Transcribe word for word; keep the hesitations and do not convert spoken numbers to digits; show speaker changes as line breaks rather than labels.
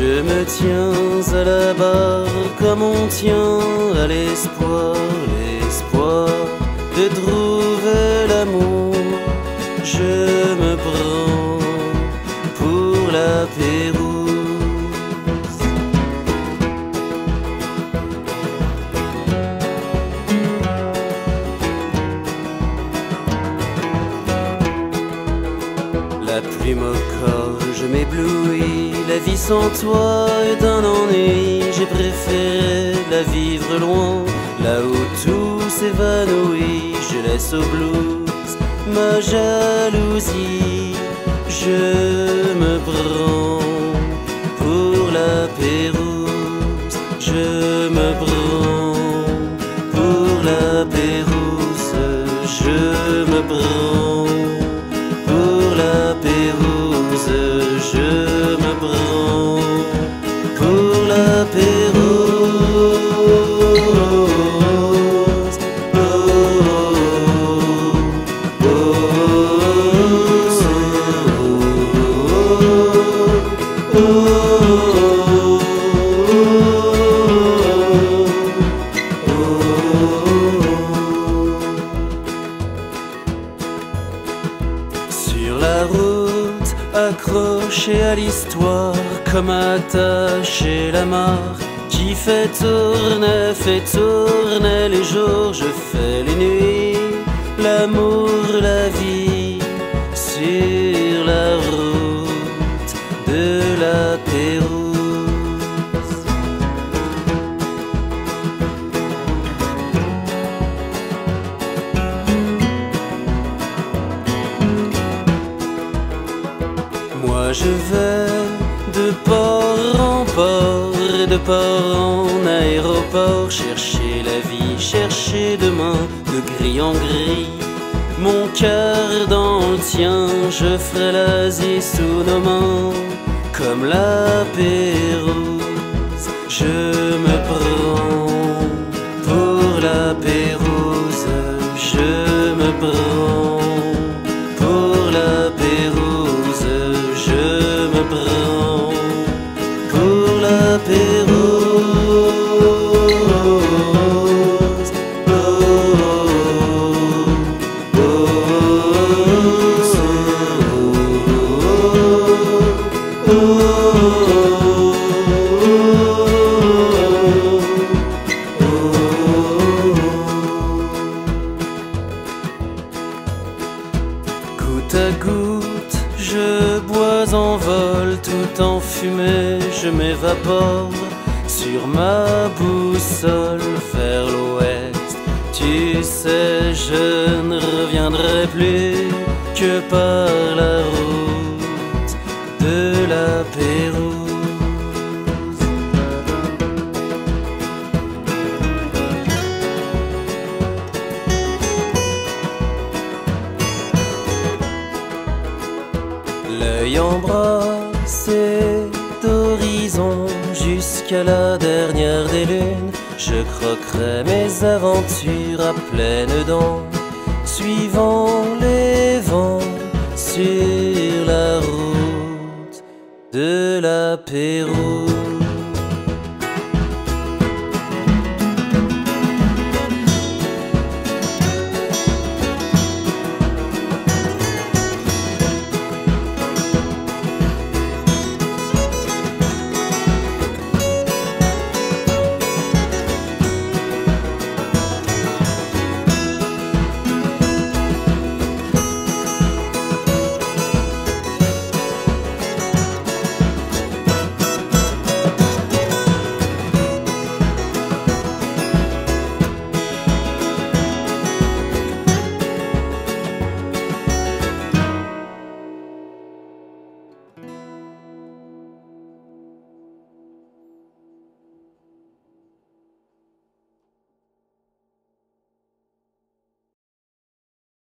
Je me tiens à la barre comme on tient à l'espoir, l'espoir de trouver l'amour. Je me prends pour la Pérouse. La plume au corps, je m'éblouis. La vie sans toi est un ennui. J'ai préféré la vivre loin, là où tout s'évanouit. Je laisse au blues ma jalousie. Je me prends pour la Pérouse. Je me prends pour la Pérouse. Je me prends pour la Pérouse. Je me prends pour la Pérouse. Oh, oh, oh, oh, oh. Sur la route, accroché à l'histoire, comme attaché la mare, qui fait tourner, fait tourner les jours, je fais les nuits, l'amour, la vie, sur la route de la Pérouse. Moi je vais de port en port, de port en aéroport, chercher la vie, chercher demain, de gris en gris. Mon cœur dans le tien, je ferai l'Asie sous nos mains, comme la Pérouse. Je me prends pour la Pérouse. Je me prends pour la Pérouse. Je me prends pour la Pérouse. Oh, oh, oh, oh, Goutte à goutte, je bois en vol, tout en fumée, je m'évapore sur ma boussole vers l'ouest. Tu sais, je ne reviendrai plus que par la route de la Pérouse. L'œil embrassé d'horizon jusqu'à la dernière des lunes, je croquerai mes aventures à pleines dents, suivant les vents sur la route de la paix.